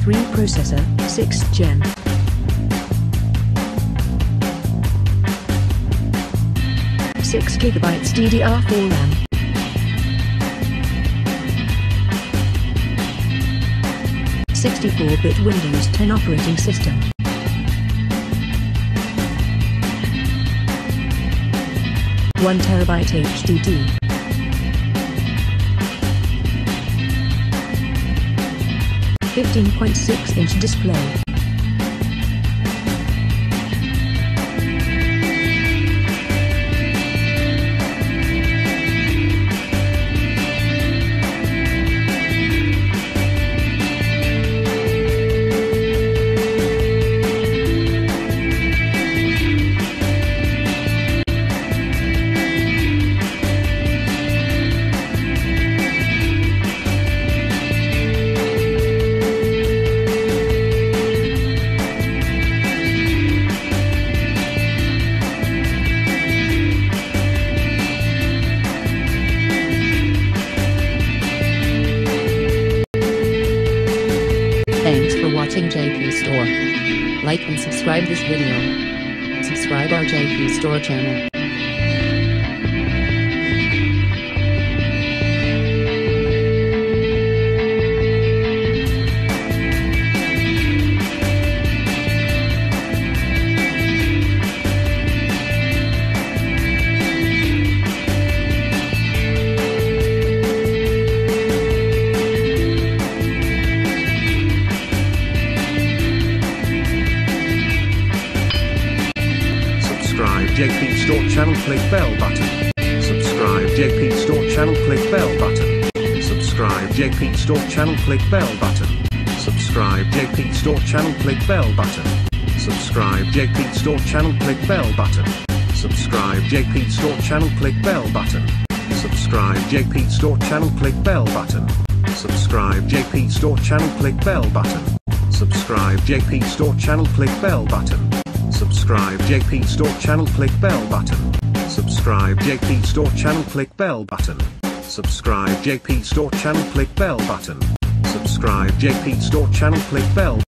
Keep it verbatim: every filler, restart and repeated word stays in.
three processor, sixth gen. six gigabytes D D R four RAM. sixty-four bit Windows ten operating system. one terabyte H D D. fifteen point six inch display. Thanks for watching J P Store. Like and subscribe this video. Subscribe our J P Store channel. Subscribe J P Store channel, click bell button. Subscribe J P Store channel, click bell button. Subscribe J P Store channel, click bell button. Subscribe J P Store channel, click bell button. Subscribe J P Store channel, click bell button. Subscribe J P Store channel, click bell button. Subscribe J P Store channel, click bell button. Subscribe J P Store channel, click bell button. Subscribe J P Store channel, click bell button. Subscribe J P Store channel, click bell button. Subscribe J P Store channel, click bell button. Subscribe J P Store channel, click bell button. Subscribe J P Store channel, click bell